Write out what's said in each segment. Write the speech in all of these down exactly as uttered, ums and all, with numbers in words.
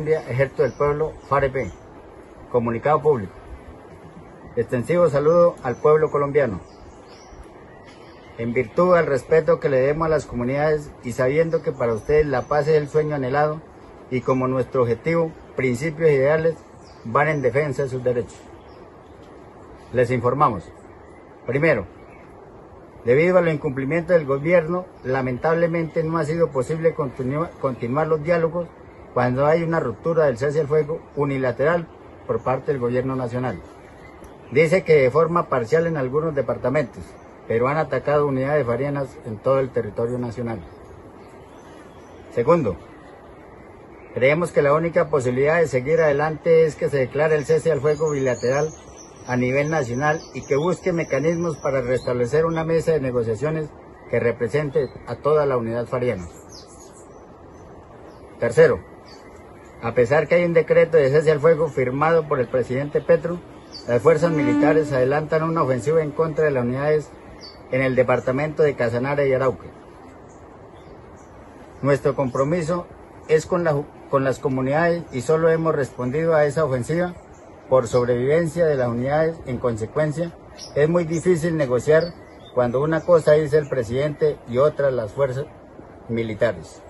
Ejército del Pueblo, FAREP. Comunicado público. Extensivo saludo al pueblo colombiano. En virtud del respeto que le demos a las comunidades y sabiendo que para ustedes la paz es el sueño anhelado y como nuestro objetivo, principios e ideales van en defensa de sus derechos. Les informamos. Primero, debido al incumplimiento del gobierno, lamentablemente no ha sido posible continu- continuar los diálogos cuando hay una ruptura del cese al fuego unilateral por parte del gobierno nacional. Dice que de forma parcial en algunos departamentos, pero han atacado unidades farianas en todo el territorio nacional. Segundo, creemos que la única posibilidad de seguir adelante es que se declare el cese al fuego bilateral a nivel nacional y que busque mecanismos para restablecer una mesa de negociaciones que represente a toda la unidad fariana. Tercero, a pesar que hay un decreto de cese al fuego firmado por el presidente Petro, las fuerzas militares adelantan una ofensiva en contra de las unidades en el departamento de Casanare y Arauca. Nuestro compromiso es con, la, con las comunidades y solo hemos respondido a esa ofensiva por sobrevivencia de las unidades. En consecuencia, es muy difícil negociar cuando una cosa dice el presidente y otra las fuerzas militares.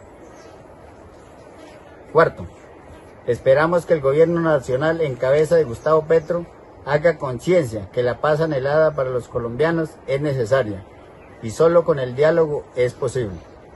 Cuarto, esperamos que el gobierno nacional en cabeza de Gustavo Petro haga conciencia que la paz anhelada para los colombianos es necesaria y solo con el diálogo es posible.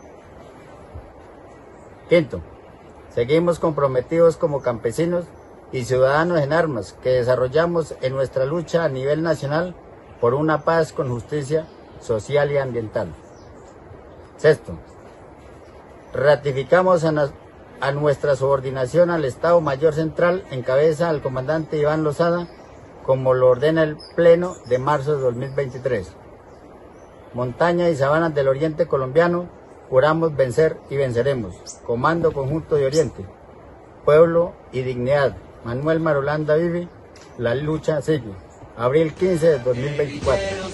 Quinto, seguimos comprometidos como campesinos y ciudadanos en armas que desarrollamos en nuestra lucha a nivel nacional por una paz con justicia social y ambiental. Sexto, ratificamos a, na- a nuestra subordinación al Estado Mayor Central en cabeza al comandante Iván Lozada, como lo ordena el Pleno de marzo de dos mil veintitrés. Montaña y sabanas del Oriente colombiano, juramos vencer y venceremos. Comando Conjunto de Oriente, Pueblo y Dignidad. Manuel Marulanda vive, la lucha sigue. Abril quince de dos mil veinticuatro.